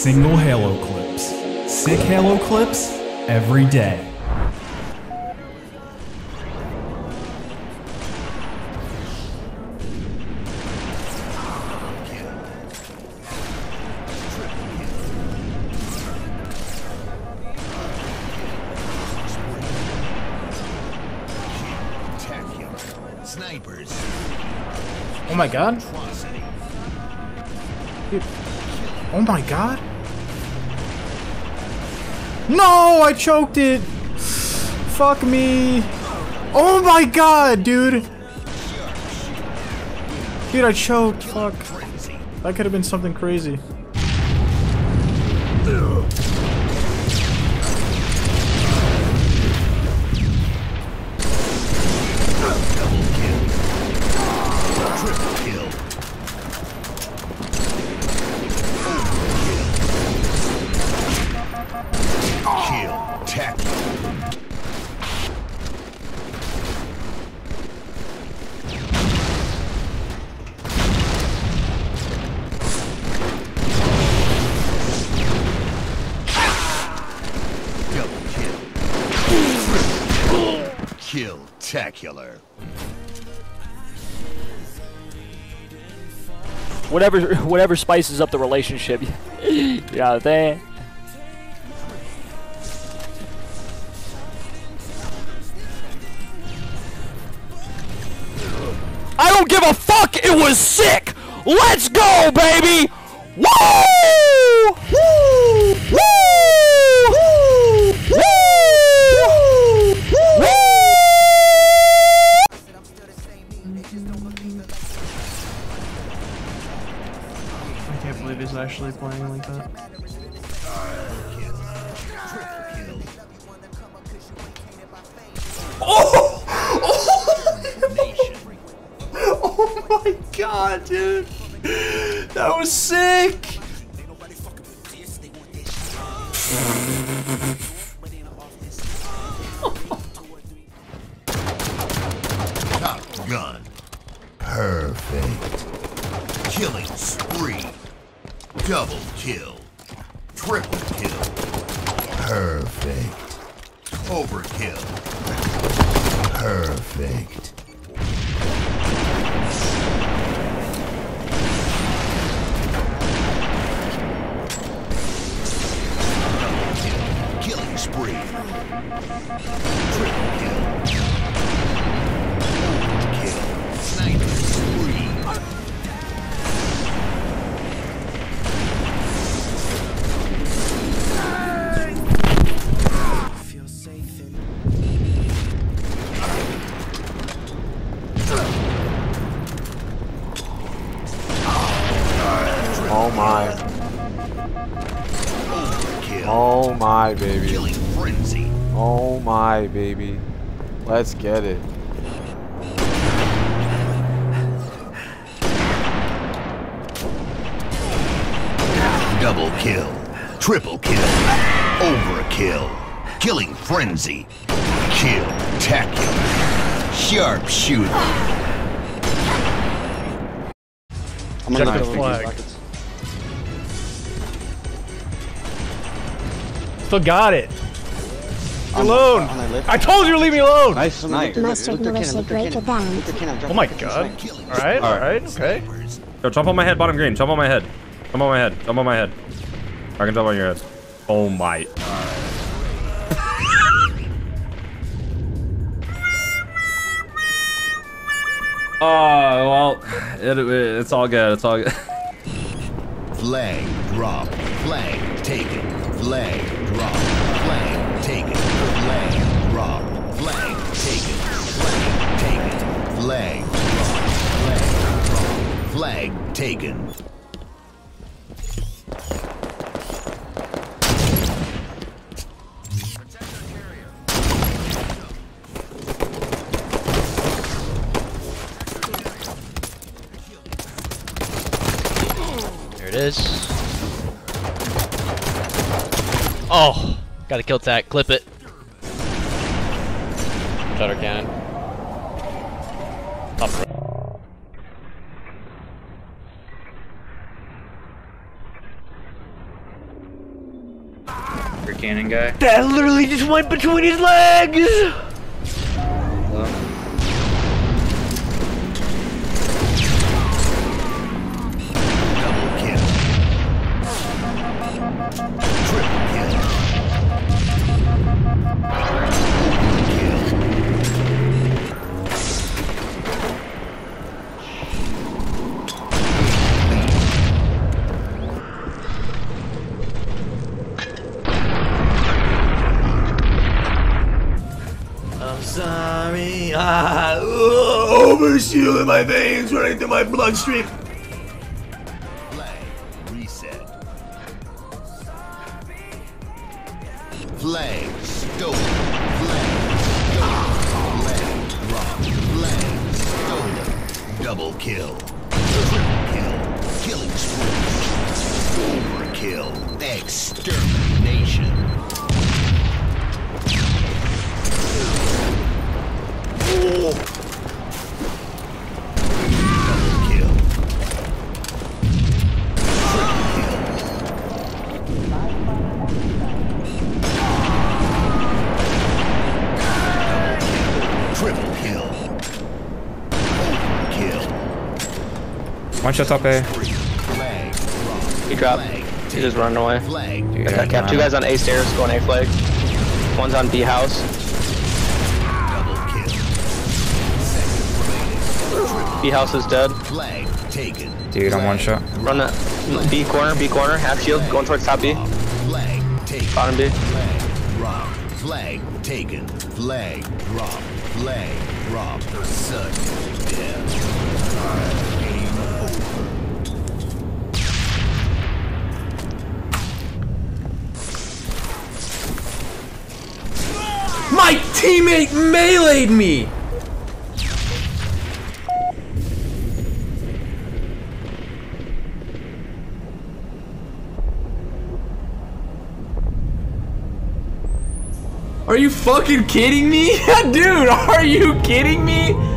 single Halo clips. Sick Halo clips every day. Snipers. Oh my god. Dude. Oh my god. No, I choked it. Fuck me. Oh my god, dude. Dude, I choked. Fuck. That could have been something crazy. Kill-tacular. Whatever spices up the relationship. Yeah, they. I don't give a fuck. It was sick. Let's go, baby. Woo! Woo! Woo! Woo! Woo! I can't believe he's actually playing like that. Oh! Oh my god, dude! That was sick! Top gun. Perfect. Killing spree. Double kill. Triple kill. Perfect. Overkill. Perfect. Double kill. Killing spree. Triple kill. Overkill. Sniper spree. Oh my. Oh my, baby. Killing frenzy. Oh my, baby. Let's get it. Double kill. Triple kill. Overkill. Killing frenzy. Kill-tacular. Sharpshooter. I'm gonna go flag. Still got it. Alone. I told you to leave me alone. Nice snipe. Mustard Melissa, break it down. Oh my god. Alright, alright, okay. Yo, jump on my head, bottom green. Jump on my head. Jump on my head. Jump on my head. I can jump on your head. Oh my. Well, it's all good. It's all good. Flag drop. Flag taken. Flag drop. Flag taken. Flag drop. Flag taken. Flag taken. Flag drop. Flag drop. Flag taken. There it is. Oh, got a kill tack. Clip it. Shutter cannon. Top right. Your cannon guy. That literally just went between his legs! Hello? Double kill. Triple kill. I'm sorry. Overshield in my veins running through my bloodstream. Flag reset. Flag stolen. Flag stolen. Flag dropped. Flag stolen. Double kill. Triple kill. Killing spree. Overkill. Extermination. Double kill. Triple kill. Overkill. One shot top A. Flag drop. He dropped. Flag He's just running away. Flag. Dude, I got two guys on A stairs going A flag. One's on B house. Double kill. Second remaining. B house is dead. Flag taken. Dude, I'm one shot. Run that. B corner, half shield, going towards top B. Flag taken. Bottom B. Flag drop. Flag taken. Flag drop. Flag drop. Sudden death. Game over. My teammate meleeed me! Are you fucking kidding me? Dude, are you kidding me?